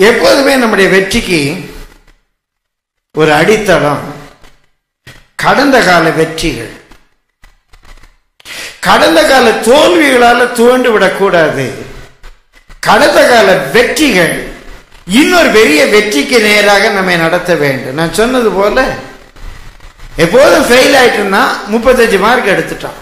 எப்போதுமே நம்முடைய வெற்றிக்கு ஒரு அடித்தளம் கடந்த கால வெற்றிகள். கடந்த கால தோல்விகளால துவண்டு விடக்கூடாது. கடந்த கால வெற்றிகள் இன்னொரு பெரிய வெற்றிக்கு நேராக நம்மை நடத்த வேண்டும். நான் சொன்னது போல எப்போதும் ஃபெயில் ஆயிட்டுன்னா 35 மார்க் எடுத்துட்டான்.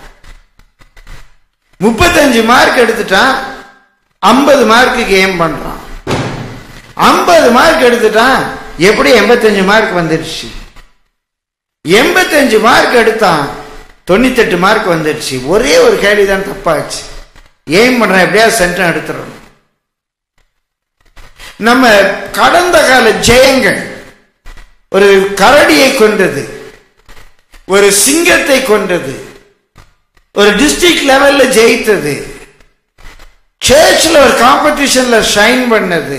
35 மார்க் எடுத்துட்டான், 50 மார்க்குக்கு ஏம் பண்றான். 50 மார்க் எடுத்துட்டான், எப்படி 85 மார்க் வந்துருச்சு. 85 மார்க் எடுத்தான், 98 மார்க் வந்துருச்சு. ஒரே ஒரு கேள்வி தான் தப்பாச்சு. ஏம் பண்றேன், எப்படியாவது சென்டம் எடுத்துடணும். நம்ம கடந்த கால ஜெயங்கள் ஒரு கரடியை கொண்டது, ஒரு சிங்கத்தை கொண்டது, ஒரு டிஸ்ட்ரிக்ட் லெவல்ல ஜெயித்தது, சர்ச்ல ஒரு காம்படிஷன்ல ஷைன் பண்ணது,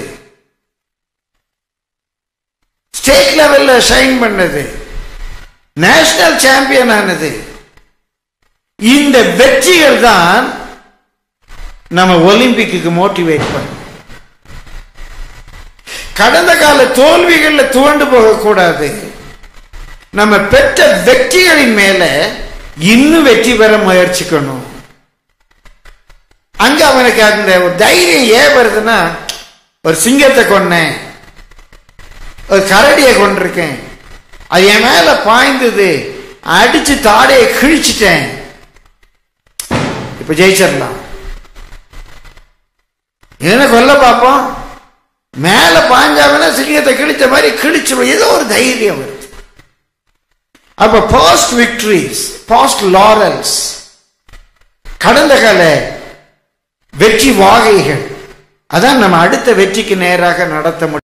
ஸ்டேட் லெவல்ல ஷைன் பண்ணது, நேஷனல் சாம்பியன் ஆனது. இந்த வெற்றிகள் தான் நம்ம ஒலிம்பிக்கு மோட்டிவேட் பண்ணும். கடந்த கால தோல்விகள்ல துவண்டு போகக்கூடாது. நம்ம பெற்ற வெற்றிகளின் மேல இன்னும் வெற்றி பெற முயற்சிக்கணும். அங்க அவனுக்கு அந்த தைரியம் ஏன் வருதுன்னா, ஒரு சிங்கத்தை கொன்னேன், ஒரு கரடியை கொண்டிருக்கேன், அது என் மேல பாய்ந்தது, அடிச்சு தாடையை கிழிச்சிட்டேன், இப்ப ஜெயிச்சிடலாம். என்ன கொல்ல பார்ப்போம், மேல பாஞ்சாவனா சிங்கத்தை கிழிச்ச மாதிரி கிழிச்சு ஏதோ ஒரு தைரியம் வருது. அப்ப பாஸ்ட் விக்டரிஸ், பாஸ்ட் லாரல்ஸ், கடந்த கால வெற்றி வாகைகள், அதான் நம்ம அடுத்த வெற்றிக்கு நேராக நடத்த முடியும்.